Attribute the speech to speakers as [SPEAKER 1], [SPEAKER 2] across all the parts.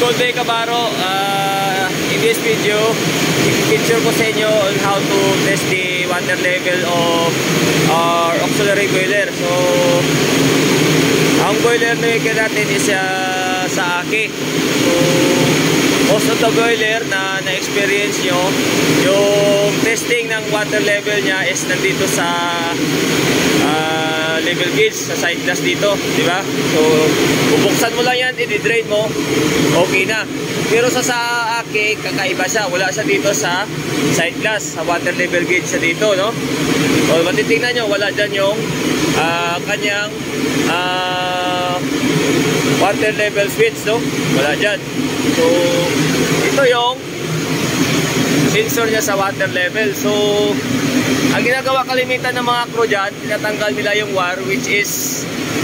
[SPEAKER 1] good day, Kabaro. In this video, i-picture ko sa inyo on how to test the water level of our auxiliary boiler. So, ang boiler na maker natin is Saacke. So, most of the boiler na na-experience nyo, yung testing ng water level niya is nandito sa level gauge, sa side glass dito, di ba? So, bubuksan mo lang yan, i-drain mo, okay na. Pero sa Saacke, kakaiba siya. Wala siya dito sa side glass, sa water level gauge siya dito, no? So, matitignan nyo, wala dyan yung kanyang water level switch, no? Wala dyan. So, ito yung sensor niya sa water level. So, ang ginagawa kalimitan ng mga crew dyan, tinatanggal nila yung wire, which is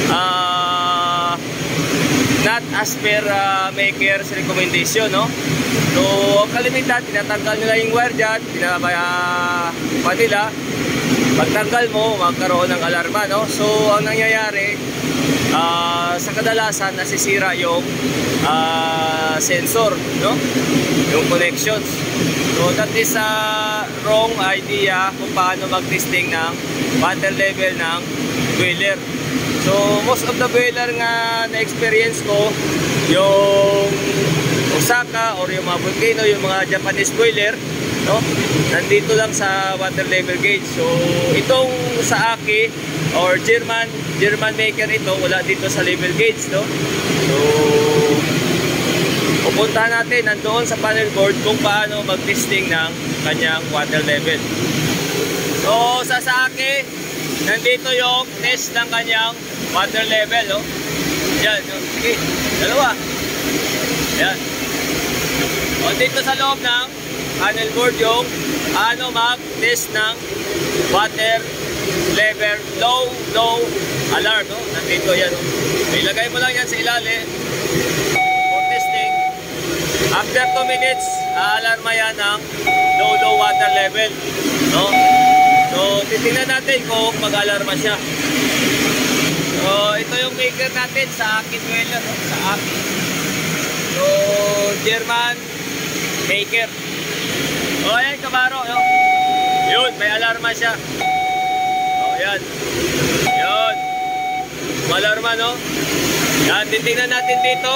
[SPEAKER 1] not as per maker's recommendation, no? So, ang kalimitan, tinatanggal nila yung wire dyan, pa nila, pagtanggal mo, magkaroon ng alarma, no? So, ang nangyayari, sa kadalasan, nasisira yung sensor, no? Yung connections. So, that is a wrong idea kung paano mag-testing ng water level ng boiler. So, most of the boiler nga na-experience ko, yung Saacke or yung mga volcano, yung mga Japanese boiler, no? Nandito lang sa water level gauge. So, itong Saacke or German maker ito, wala dito sa level gauge, no? So, pupuntahan natin nandoon sa panel board kung paano mag-testing ng kanyang water level. So, sa Saacke, nandito yung test ng kanyang water level, no? Yan, sige, dalawa. Yan. O, dito sa loob ng panel board yung ano mag-test ng water level, low alarm, no? Nandito yan, no? Ilagay mo lang yan sa ilalim for testing. After 2 minutes, alarma yan ng low water level, no? So, titingnan natin kung mag-alarma siya. So, ito yung maker natin sa akin boiler, no? Sa akin. So, German maker. O, ayan, Kabaro, no? Yun, may alarma siya. O, yan. Yun. Alarma, no? Yan, titingnan natin dito.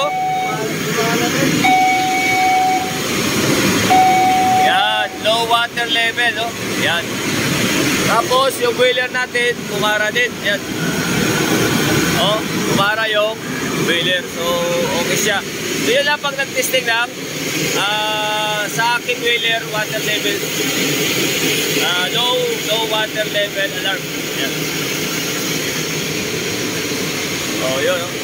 [SPEAKER 1] Yan, low water level, no? Yan. Tapos, yung boiler natin, kumara din. Yan. O, kumara yung boiler. So, okay siya. So, yun lang pag nag-testing ng sa aking boiler water level. Low water level alarm. Yan. O, yun, no?